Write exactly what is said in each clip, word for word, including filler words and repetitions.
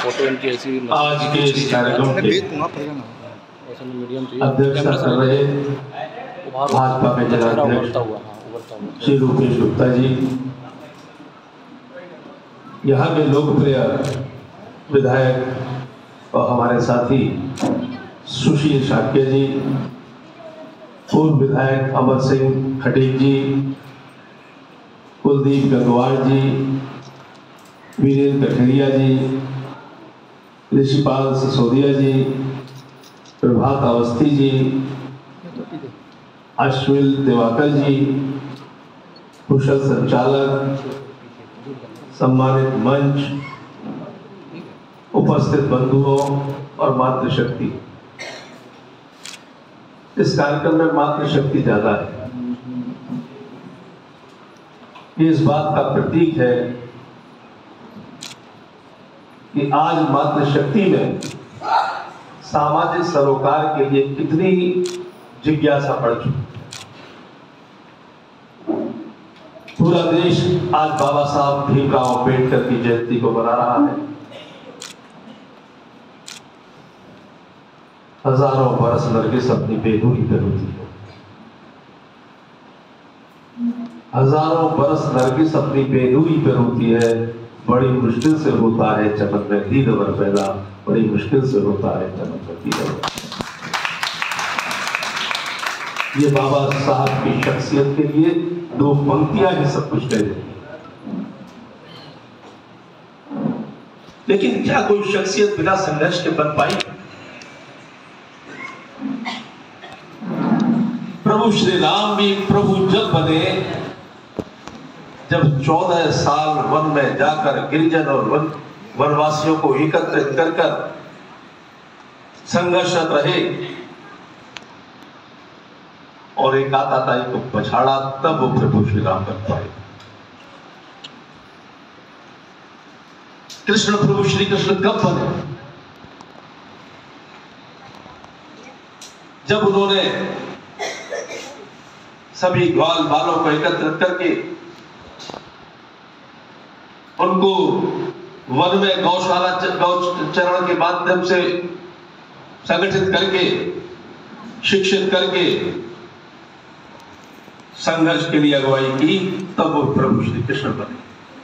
Photo इनकी ऐसी आज के इस कार्यक्रम के अध्यक्षता कर रहे भाजपा के जिलाध्यक्ष श्री रूपेश गुप्ता जी, यहाँ के लोकप्रिय विधायक और हमारे साथी सुशील शाक्य जी, पूर्व विधायक अमर सिंह खटीक जी, कुलदीप गंगवार जी, वीरेंद्र कठेरिया जी, ऋषिपाल सिसोदिया जी, प्रभात अवस्थी जी, अश्विल दिवाकर जी, कुशल संचालक, सम्मानित मंच, उपस्थित बंधुओं और मातृशक्ति। इस कार्यक्रम में मातृशक्ति ज्यादा है। ये इस बात का प्रतीक है कि आज मातृशक्ति में सामाजिक सरोकार के लिए कितनी जिज्ञासा बढ़ चुकी। पूरा देश आज बाबा साहब भीमराव अम्बेडकर की जयंती को मना रहा है। हजारों बरस नरगिस अपनी बेनूरी पे रोती है, हजारों बरस नरगिस अपनी बेनूरी पे रोती है। बड़ी मुश्किल से होता है चमन में दीदवर पैदा, बड़ी मुश्किल से होता है चमन में दीदवर। ये बाबा साहब की शख्सियत के लिए दो पंक्तियां ही सब कुछ कह देती हैं। लेकिन क्या कोई शख्सियत बिना संघर्ष के बन पाई? प्रभु श्री राम भी प्रभु जब बने, जब चौदह साल वन में जाकर गिरिजन और वन वनवासियों को एकत्रित कर कर संघर्षरत रहे और एक आताताई को पछाड़ा, तब वो प्रभु श्री राम बन पाए। कृष्ण प्रभु श्री कृष्ण कब बने? जब उन्होंने सभी ग्वाल बालों को एकत्रित करके उनको वन में गौशाला गौचरण के माध्यम से संगठित करके शिक्षित करके संघर्ष के लिए अगुवाई की, तब वो प्रभु श्री कृष्ण बने।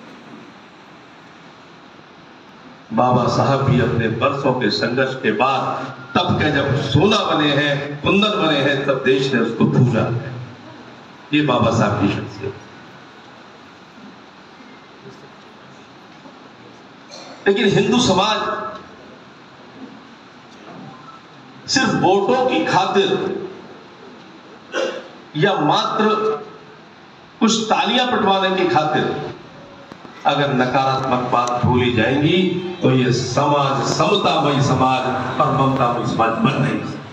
बाबा साहब भी अपने वर्षों के संघर्ष के बाद तब के जब सोना बने हैं, कुंदन बने हैं, तब देश ने उसको पूजा है। ये बाबा साहब की शख्सियत। लेकिन हिंदू समाज सिर्फ वोटों की खातिर या मात्र कुछ तालियां पिटवाने की खातिर अगर नकारात्मक बात भूली जाएंगी तो ये समाज समतामयी समाज और ममतामयी समाज बन नहीं सकता।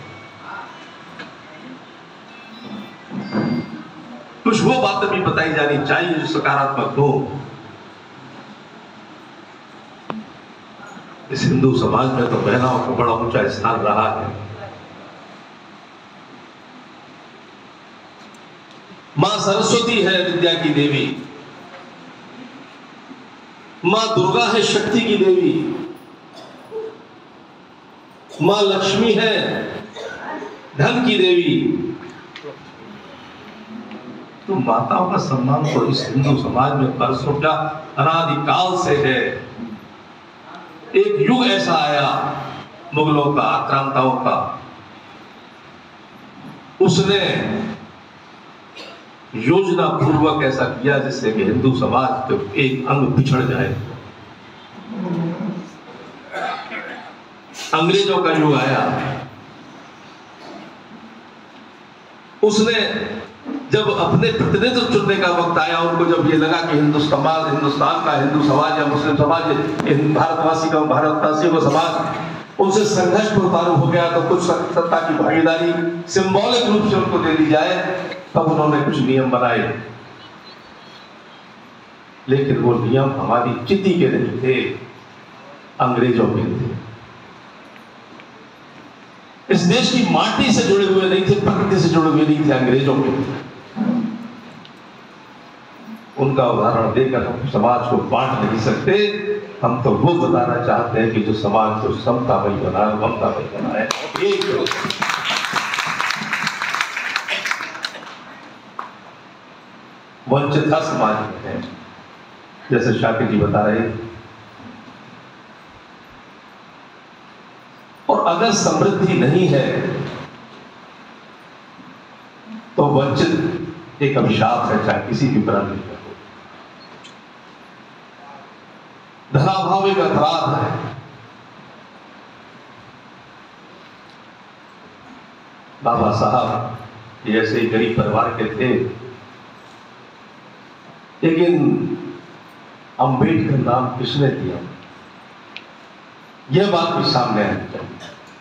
कुछ वो बातें भी बताई जानी चाहिए जो सकारात्मक हो। इस हिंदू समाज में तो महिलाओं को बड़ा ऊंचा स्थान रहा है। मां सरस्वती है विद्या की देवी, मां दुर्गा है शक्ति की देवी, मां लक्ष्मी है धन की देवी। तो माताओं का सम्मान तो इस हिंदू समाज में बरसों का अनादिकाल से है। एक युग ऐसा आया मुगलों का, आक्रांताओं का, उसने योजना पूर्वक ऐसा किया जिससे कि हिंदू समाज के एक अंग पिछड़ जाए। अंग्रेजों का युग आया, उसने जब अपने प्रतिनिधित्व चुनने का वक्त आया, उनको जब ये लगा कि हिंदू समाज, हिंदुस्तान का हिंदू समाज या मुस्लिम समाज, भारतवासी का भारतवासी को समाज उनसे संघर्ष पर उतारू हो गया, तो कुछ सत्ता की भागीदारी सिंबॉलिक रूप से उनको दे दी जाए, तब उन्होंने कुछ नियम बनाए। लेकिन वो नियम हमारी चिति के नहीं थे, अंग्रेजों के थे। इस देश की माटी से जुड़े हुए नहीं थे, प्रकृति से जुड़े हुए नहीं थे, अंग्रेजों के थे। उनका उदाहरण देकर हम समाज को बांट नहीं सकते। हम तो वो बताना चाहते हैं कि जो समाज को समतामय बनाए, ममतामय बनाए। एक वंचित समाज में है, जैसे शाकिर जी बता रहे थे। और अगर समृद्धि नहीं है तो वंचित एक अभिशाप है, चाहे किसी भी प्राणी में हो। धनाभाव एक अपराध है। बाबा साहब जैसे गरीब परिवार के थे, लेकिन अंबेडकर नाम किसने दिया, यह बात भी सामने आनी चाहिए।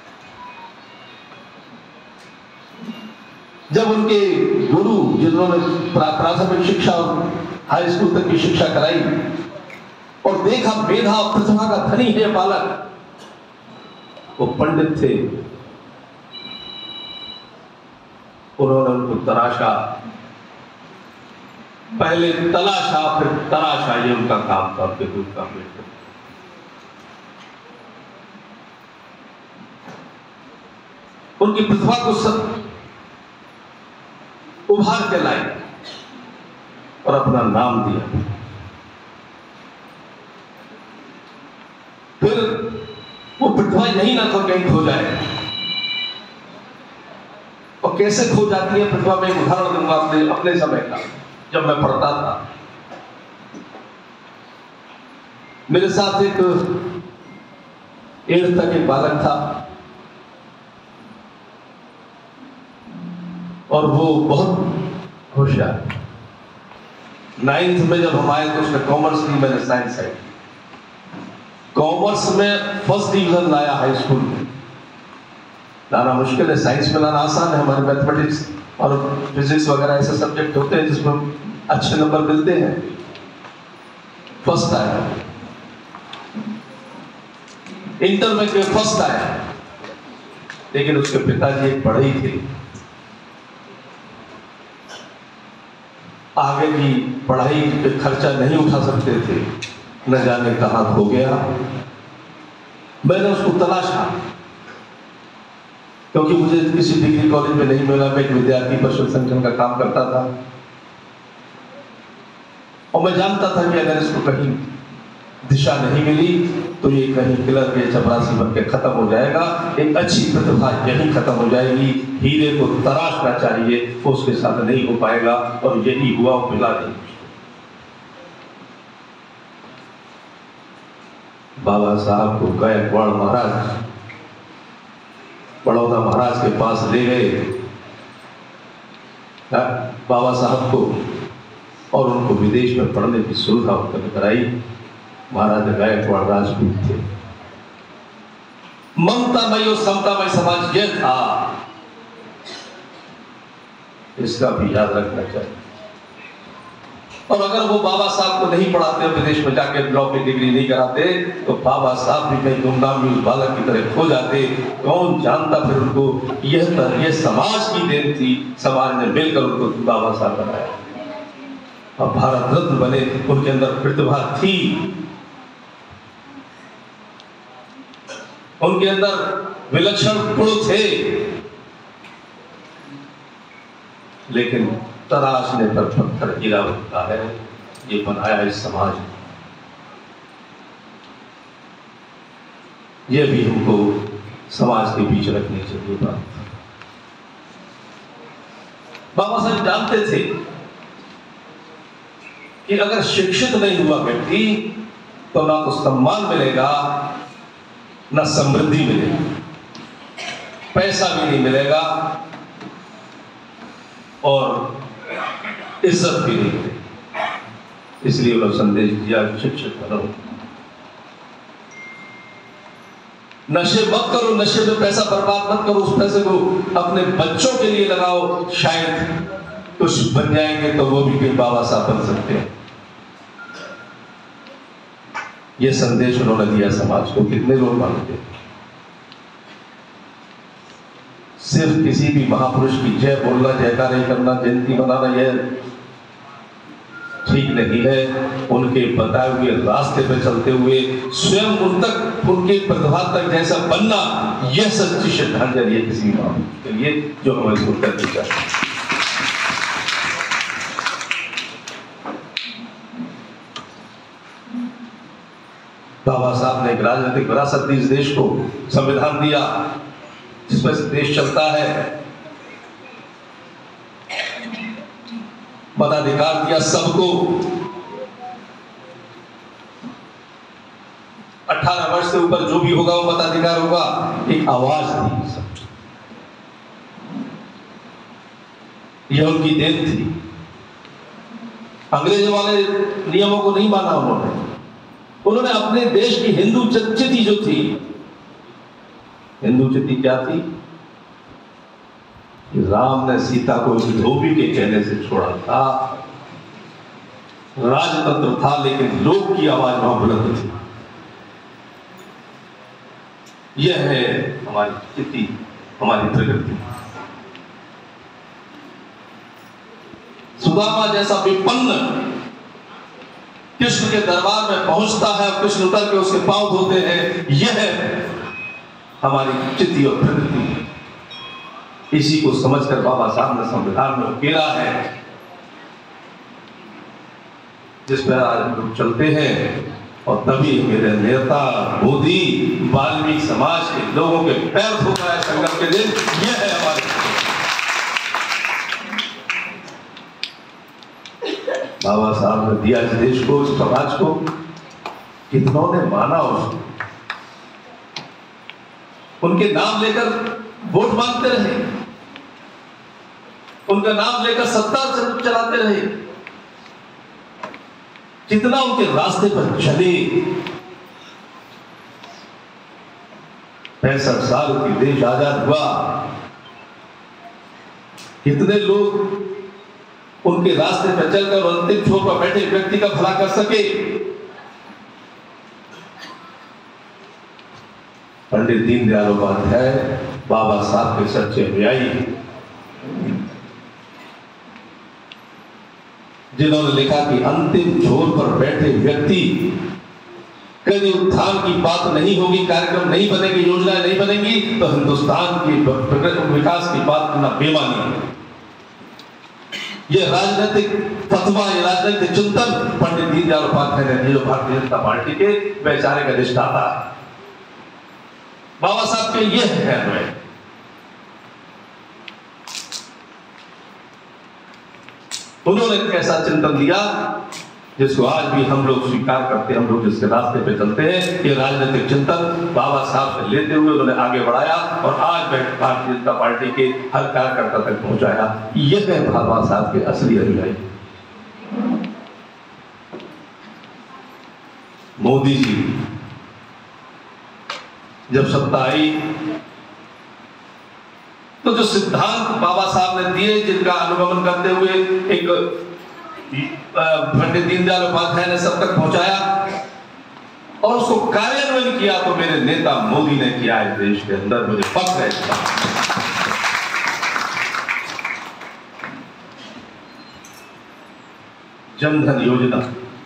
जब उनके गुरु जिन्होंने प्राथमिक शिक्षा और हाई स्कूल तक की शिक्षा कराई और देखा मेधा और प्रतिभा का धनी है बालक, वो पंडित थे, उन्होंने उनको तराशा, पहले तलाशा फिर तराशा, ये उनका काम था उनके गुरु का। बेटे उनकी प्रतिभा को सब उभार के लाए और अपना नाम दिया। फिर वो प्रतिभा यही ना तो कहीं खो जाए। और कैसे खो जाती है प्रतिभा, में एक उदाहरण दूंगा अपने अपने समय का। जब मैं पढ़ता था, मेरे साथ एक एट तक एक बालक था और वो बहुत होशियार। नाइन्थ में जब हम आए तो उसने कॉमर्स ली, मैंने साइंस आई। कॉमर्स में फर्स्ट डिवीजन लाया हाई स्कूल में। लाना मुश्किल है, साइंस में लाना आसान है। हमारे मैथमेटिक्स और फिजिक्स वगैरह ऐसे सब्जेक्ट होते हैं जिसमें अच्छे नंबर मिलते हैं। फर्स्ट आया, इंटर में फर्स्ट आया, लेकिन उसके पिताजी एक पढ़े ही थे, आगे की पढ़ाई पे खर्चा नहीं उठा सकते थे, न जाने कहां खो गया। मैंने उसको तलाशा, क्योंकि मुझे किसी डिग्री कॉलेज में नहीं मिला। मैं एक विद्यार्थी परिषद संगठन का काम करता था और मैं जानता था कि अगर इसको कहीं दिशा नहीं मिली तो ये कहीं क्लर्क या चपरासी बन के खत्म हो जाएगा। एक अच्छी प्रतिभा यही खत्म हो जाएगी। हीरे को तराशना चाहिए, वो उसके साथ नहीं हो पाएगा, और यही हुआ, मिला नहीं। बाबा साहब को गायकवाड़ महाराज बड़ौदा महाराज के पास ले गए, बाबा साहब को, और उनको विदेश में पढ़ने की सुविधा उपलब्ध कराई। महाराज गायकवाड़ राजपूत थे। ममतामय और समतामय समाज यह था, इसका भी याद रखना चाहिए। और अगर वो बाबा साहब को नहीं पढ़ाते, विदेश में जाके लॉ की डिग्री नहीं कराते, तो बाबा साहब भी कहीं गुमनाम उस बालक की तरह खो जाते। कौन जानता फिर उनको यह यह समाज की देन थी, समाज ने मिलकर उनको बाबा साहब बनाया और भारत रत्न बने। उनके अंदर प्रतिभा थी, उनके अंदर विलक्षण गुण थे, लेकिन तराशने पर पत्थर गिरा होता है, ये बनाया इस समाज ने। यह भी हमको समाज के बीच रखनी चाहिए बात। बाबा साहब जानते थे कि अगर शिक्षित नहीं हुआ व्यक्ति तो ना तो सम्मान मिलेगा, ना समृद्धि मिलेगी, पैसा भी नहीं मिलेगा और इज्जत भी नहीं मिलेगी। इसलिए उन्होंने संदेश दिया, शिक्षित बनो, नशे मत करो, नशे में पैसा बर्बाद मत करो, उस पैसे को अपने बच्चों के लिए लगाओ, शायद कुछ बन जाएंगे तो वो भी कहीं बाबा साहब बन सकते हैं। यह संदेश उन्होंने दिया समाज को। कितने लोग मानते? सिर्फ किसी भी महापुरुष की जय बोलना, जयकारे करना, जयंती मनाना, यह ठीक नहीं है। उनके बताए हुए रास्ते पर चलते हुए स्वयं उन तक, उनके प्रतिभा तक जैसा बनना, यह सच्ची श्रद्धांजलि है किसी के लिए जो हमें उत्तर दी जाए। बाबा साहब ने एक राजनीतिक विरासत दी इस देश को, संविधान दिया जिस पर देश चलता है, मताधिकार दिया सबको, अठारह वर्ष से ऊपर जो भी होगा वो मताधिकार होगा, एक आवाज दी सब। यह उनकी देन थी। अंग्रेजों वाले नियमों को नहीं माना उन्होंने। उन्होंने अपने देश की हिंदू चिति जो थी, हिंदू चिति क्या थी कि राम ने सीता को धोबी के कहने से छोड़ा था। राजतंत्र था लेकिन लोक की आवाज वहां बुलंद थी। यह है हमारी चिति, हमारी प्रकृति। सुदामा जैसा विपन्न कृष्ण के दरबार में पहुंचता है और कृष्ण उतर के उसके पांव धोते हैं, यह हमारी चिति और प्रकृति। इसी को समझकर बाबा साहब ने संविधान में उकेरा है, जिस पर आज हम लोग चलते हैं। और तभी मेरे नेता मोदी वाल्मीकि समाज के लोगों के पैर धोता है संगम के दिन। यह है हमारे बाबा साहब ने दिया इस देश को, इस समाज को। कितनों ने माना उसको, उनके नाम लेकर वोट मांगते रहे, उनका नाम लेकर सत्ता चलाते रहे, जितना उनके रास्ते पर चले। पैंसठ साल की देश आजाद हुआ, कितने लोग उनके रास्ते पर चलकर अंतिम छोर पर बैठे व्यक्ति का भला कर सके। पंडित दीनदयाल उपाध्याय बाबा साहब के सच्चे अनुयायी, जिन्होंने लिखा कि अंतिम छोर पर बैठे व्यक्ति कभी उत्थान की बात नहीं होगी, कार्यक्रम नहीं बनेगी, योजना नहीं बनेगी, तो हिंदुस्तान की विकास की बात करना बेमानी है। यह राजनीतिक फतवा, यह राजनीतिक चिंतन पंडित दीनदयाल उपाध्याय ने, जो भारतीय जनता पार्टी के वैचारिक अधिष्ठाता है, बाबा साहब के यह है अनुयायी। उन्होंने कैसा चिंतन दिया जिसको आज भी हम लोग स्वीकार करते हैं, हम लोग जिसके रास्ते पे चलते हैं। ये राजनीतिक चिंतन बाबा साहब से लेते हुए उन्होंने आगे बढ़ाया और आज भारतीय जनता पार्टी के हर कार्यकर्ता तक पहुंचाया। यह है बाबा साहब के असली अनुयायी। मोदी जी जब सत्ता आई तो जो सिद्धांत बाबा साहब ने दिए, जिनका अनुगमन करते हुए एक पंडित दीनदयाल उपाध्याय ने सब तक पहुंचाया और उसको कार्यान्वयन किया, तो मेरे नेता मोदी ने किया इस देश के अंदर। मुझे फख्र है इसका। जनधन योजना,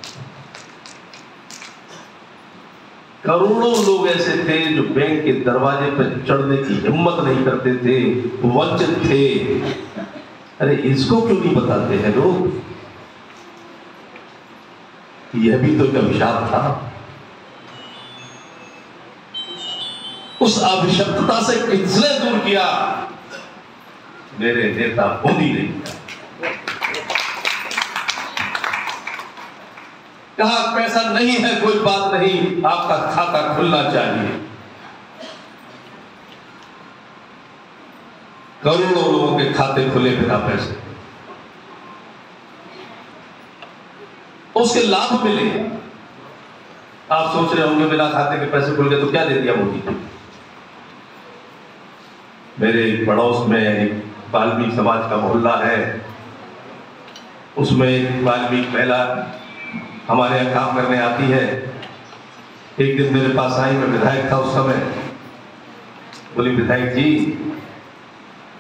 करोड़ों लोग ऐसे थे जो बैंक के दरवाजे पर चढ़ने की हिम्मत नहीं करते थे, वंचित थे। अरे इसको क्यों नहीं बताते हैं लोग? यह भी तो एक अभिशाप था। उस अभिशप्तता से किसने दूर किया? मेरे नेता मोदी ने किया। कहा पैसा नहीं है कोई बात नहीं, आपका खाता खुलना चाहिए। करोड़ों लोगों के खाते खुले बिना पैसे, उसके लाभ मिले। आप सोच रहे होंगे बिना खाते के पैसे खुल गए तो क्या दे दिया मोदी ने? मेरे पड़ोस में एक वाल्मीकि समाज का मोहल्ला है, उसमें एक वाल्मीकि महिला हमारे यहाँ काम करने आती है। एक दिन मेरे पास आई, मैं विधायक था उस समय। बोली विधायक जी,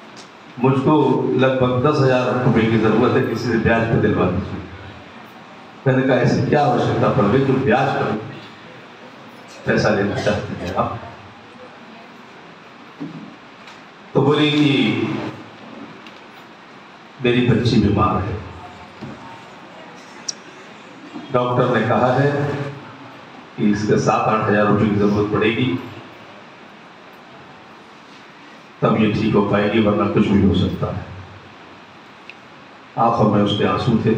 मुझको लगभग दस हजार रुपए की जरूरत है, किसी से ब्याज पे दिलवा दीजिए। मैंने कहा ऐसी क्या आवश्यकता पड़ गई जो ब्याज पर पैसा लेना चाहते हैं आप? तो बोली कि मेरी बच्ची बीमार है, डॉक्टर ने कहा है कि इसके सात आठ हजार रुपये की जरूरत पड़ेगी, तब ये ठीक हो पाएगी, वरना कुछ भी हो सकता है। आंखों में उसके आंसू थे।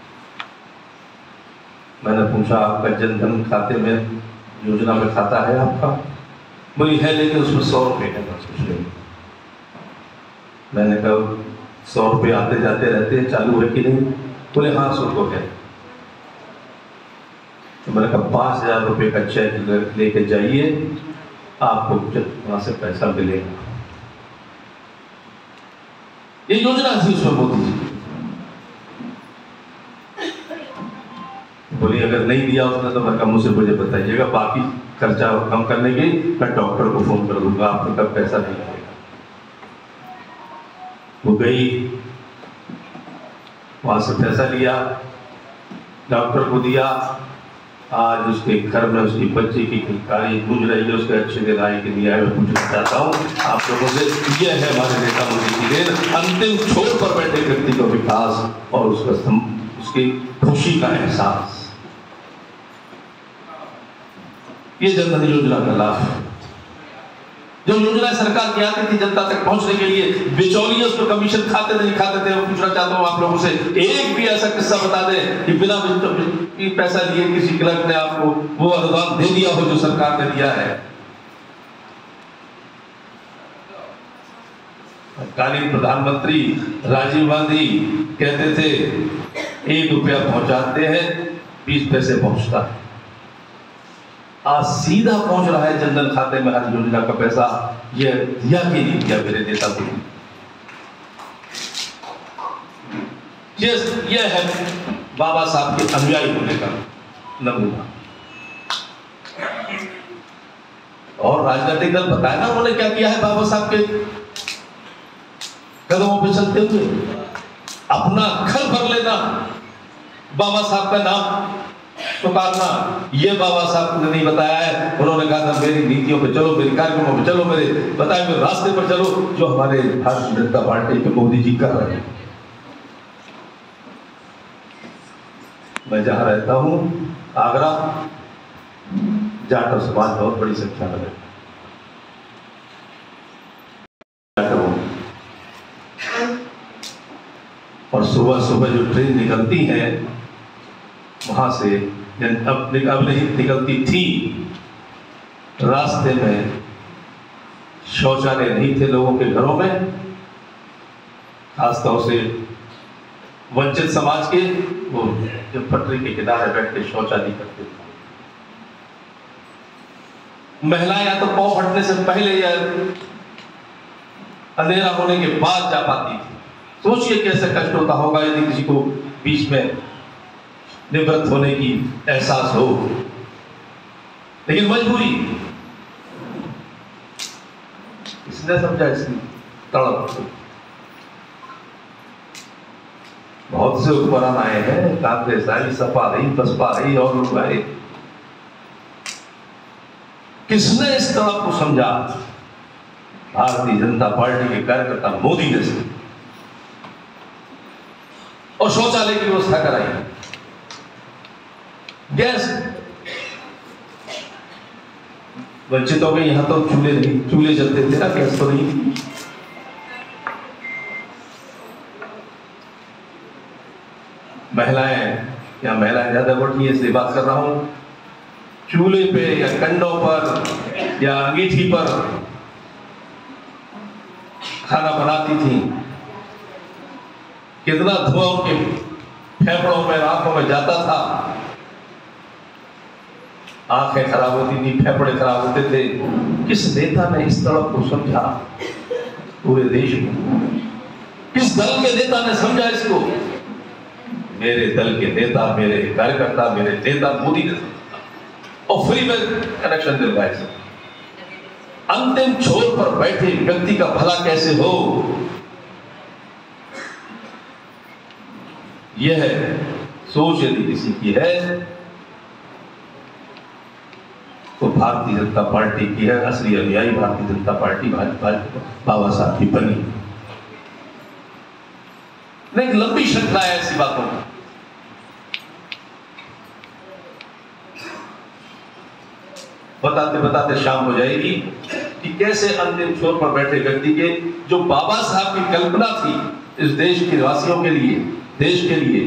मैंने पूछा, आपका जनधन खाते में योजना में खाता है आपका? बोली है, लेकिन उसमें सौ रुपये है, बस कुछ नहीं। मैंने कहा सौ रुपये आते जाते रहते हैं, चालू है कि नहीं? बोले हाँ सौ को है। तो मैंने कहा पाँच हजार रुपये का चेक लेके जाइए, आपको वहां से पैसा मिलेगा। ये योजना थी उसमें मोदी जी। बोली अगर नहीं दिया उसने तो मैं मुझसे मुझे बताइएगा, बाकी खर्चा कम करने के मैं डॉक्टर को फोन कर दूंगा, आपको तब पैसा नहीं लगेगा। वो गई, वहां से पैसा लिया, डॉक्टर को दिया। आज उसके घर में उसकी बच्ची की खिलकारी गूंज रही है, उसके अच्छे दिन आए कि नहीं आए मैं पूछना चाहता हूँ आप लोगों से। ये है हमारे नेता मोदी की देन, अंतिम छोर पर बैठे व्यक्ति का विकास और उसका उसकी खुशी का एहसास। ये जनधन योजना का लाभ है। जो योजना सरकार की आती थी जनता तक पहुंचने के लिए, बिचौलिए उसको कमीशन खाते नहीं खाते थे। पूछना चाहता हूं आप लोगों से, एक भी ऐसा किस्सा बता दें कि बिना पैसा लिए किसी क्लर्क ने आपको वो अनुदान दे दिया हो जो सरकार ने दिया है। तत्कालीन प्रधानमंत्री राजीव गांधी कहते थे एक रुपया पहुंचाते हैं बीस पैसे पहुंचता है। आज सीधा पहुंच रहा है जनधन खाते में हर योजना का पैसा। यह दिया कि नहीं दिया मेरे नेता को? यह है बाबा साहब के अनुयायी होने का नमूना। और राजनीतिक दल बताया ना उन्होंने क्या किया है बाबा साहब के कदमों पे चलते हुए। अपना घर भर लेना, बाबा साहब का नाम पुकारना, ये बाबा साहब ने नहीं बताया है। उन्होंने कहा था मेरी नीतियों पे चलो, मेरे कार्यक्रमों पे चलो, मेरे बताए हुए रास्ते पर चलो, जो हमारे भारतीय जनता पार्टी के मोदी जी कर रहे हैं। मैं जहां रहता हूं आगरा, जाटव समाज बहुत बड़ी संख्या में है। और सुबह सुबह जो ट्रेन निकलती है वहां से, अब अब नहीं निकलती थी, रास्ते में शौचालय नहीं थे लोगों के घरों में, खासतौर से वंचित समाज के। वो जो पटरी के किनारे बैठ के शौचालय करते थे, महिलाएं या तो पाँव फटने से पहले या अंधेरा होने के बाद जा पाती थी। सोचिए कैसे कष्ट होता होगा यदि किसी को बीच में निवृत्त होने की एहसास हो। लेकिन मजबूरी, इसने समझा इसकी तड़प। बहुत से उपकरण आए हैं, कांग्रेस आई, सपा रही, बसपा रही और लोग आए। किसने इस तड़प को समझा? भारतीय जनता पार्टी के कार्यकर्ता मोदी ने से और शौचालय की व्यवस्था कराई। गैस वंचितों में यहां तो चूल्हे नहीं, चूल्हे जलते थे ना, गैस तो नहीं थी। महिलाएं, या महिलाएं ज्यादा बढ़ी है इसलिए बात कर रहा हूं, चूल्हे पे या कंडों पर या अंगीठी पर खाना बनाती थी। कितना धुआं उनके फेफड़ों में, आंखों में जाता था। आंखें खराब होती थी, फेफड़े खराब होते थे। किस नेता ने इस तड़प को समझा पूरे देश में? किस दल के नेता ने समझा इसको? मेरे दल के नेता, मेरे कार्यकर्ता, मेरे नेता मोदी ने समझा और फ्री में कनेक्शन दिलवाए। अंतिम छोर पर बैठे व्यक्ति का भला कैसे हो, यह सोच यदि किसी की है तो भारतीय जनता पार्टी की है। असली अनुयायी भारतीय जनता पार्टी भाजपा बाबा साहब की बनी। नहीं, लंबी श्रृंखला है ऐसी बातों की। बताते बताते शाम हो जाएगी कि कैसे अंतिम छोर पर बैठे व्यक्ति के जो बाबा साहब की कल्पना थी इस देश के वासियों के लिए, देश के लिए,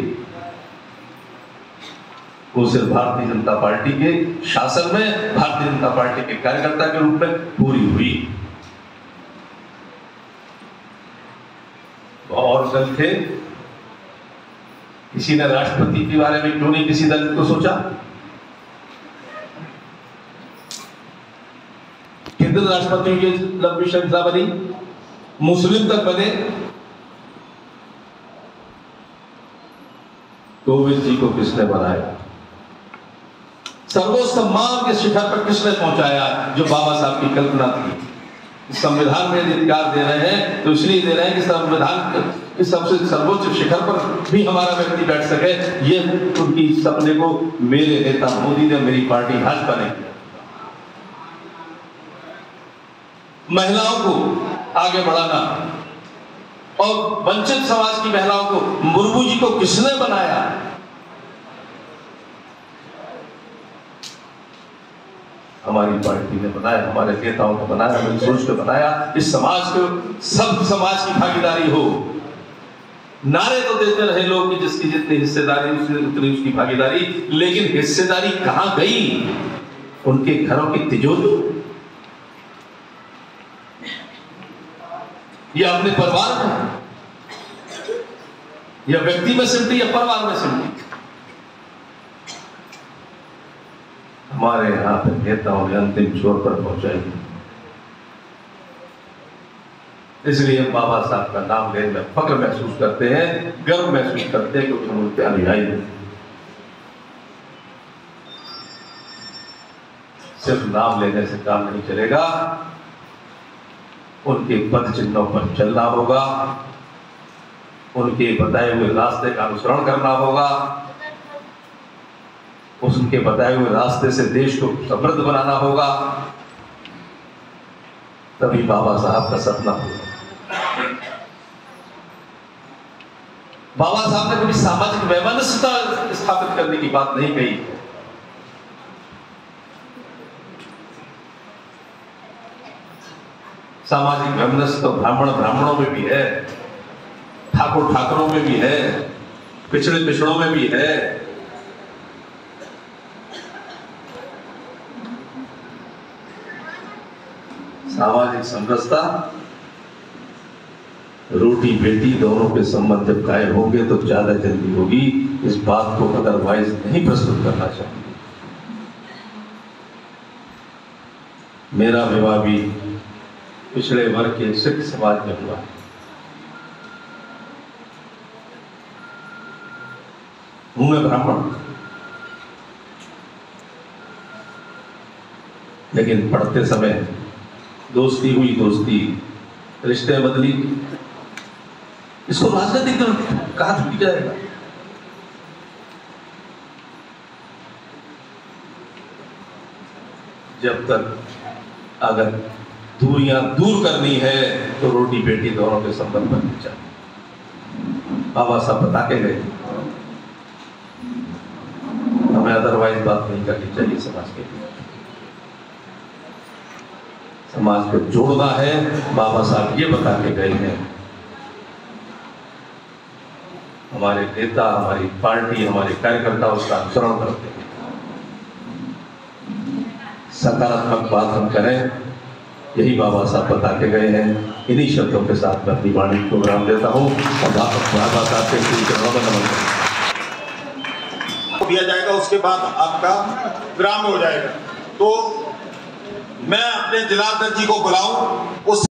वो सिर्फ भारतीय जनता पार्टी के शासन में भारतीय जनता पार्टी के कार्यकर्ता के रूप में पूरी हुई। और दल थे, किसी ने राष्ट्रपति के बारे में क्यों नहीं किसी दल को सोचा? कितने राष्ट्रपतियों की लंबी श्रृंखला बनी, मुस्लिम तक बने। कोविंद जी को किसने बनाया? सर्वोच्च सम्मान के शिखर पर किसने पहुंचाया? जो बाबा साहब की कल्पना थी। संविधान में अधिकार दे रहे हैं तो इसलिए दे रहे हैं कि संविधान के सबसे सर्वोच्च शिखर पर भी हमारा व्यक्ति बैठ सके। ये उनकी सपने को मेरे नेता मोदी ने, मेरी पार्टी भाजपा ने किया। महिलाओं को आगे बढ़ाना और वंचित समाज की महिलाओं को, मुर्मू जी को किसने बनाया? हमारी पार्टी ने बनाया, हमारे नेताओं को बनाया, हमारी सोच को बनाया। इस समाज को, सब समाज की भागीदारी हो। नारे तो देते रहे लोग कि जिसकी जितनी हिस्सेदारी उतनी उसकी भागीदारी, लेकिन हिस्सेदारी कहां गई? उनके घरों की तिजोरी या अपने परिवार में, या व्यक्ति में सिमटी या परिवार में सिमटी? हमारे यहां पे नेताओं ने अंतिम छोर पर पहुंचाई। इसलिए हम बाबा साहब का नाम लेने में फक्र महसूस करते हैं, गर्व महसूस करते हैं, क्योंकि हम उनके अनुयायी हैं। सिर्फ नाम लेने से काम नहीं चलेगा, उनके पद चिन्हों पर चलना होगा, उनके बताए हुए रास्ते का अनुसरण करना होगा, उनके बताए हुए रास्ते से देश को समृद्ध बनाना होगा, तभी बाबा साहब का सपना होगा। बाबा साहब ने कभी सामाजिक वैमनस्यता स्थापित करने की बात नहीं कही। सामाजिक वैमनस्य तो ब्राह्मण ब्राह्मणों में भी है, ठाकुर ठाकुरों में भी है, पिछड़े पिछड़ों में भी है। सामाजिक समरसता, रोटी बेटी दोनों के संबंध जब कायम होंगे तो ज्यादा जल्दी होगी। इस बात को अदरवाइज नहीं प्रस्तुत करना चाहिए। मेरा विवाह भी पिछड़े वर्ग के सिख समाज में हुआ। हूं मैं ब्राह्मण, लेकिन पढ़ते समय दोस्ती हुई, दोस्ती रिश्ते बदली। इसको राजनीतिक कहा छूट जाएगा? जब तक अगर दूरियां दूर करनी है तो रोटी बेटी दोनों के संबंध बनने चाहिए। बाबा साहब बता के गए, हमें अदरवाइज बात नहीं करनी चाहिए। समाज के लिए, समाज को जोड़ना है, बाबा साहब ये बता के गए हैं। हमारे नेता, हमारी पार्टी, हमारे कार्यकर्ता उसका अनुसरण करते हैं। सकारात्मक बात हम करें, यही बाबा साहब बता के गए हैं। इन्हीं शब्दों के साथ मैं अपनी वाणी प्रोग्राम देता हूँ और बाबा साहब के चरणों में नमन दिया जाएगा। उसके बाद आपका विराम हो जाएगा। तो मैं अपने जिलाध्यक्ष जी को बुलाऊं, उस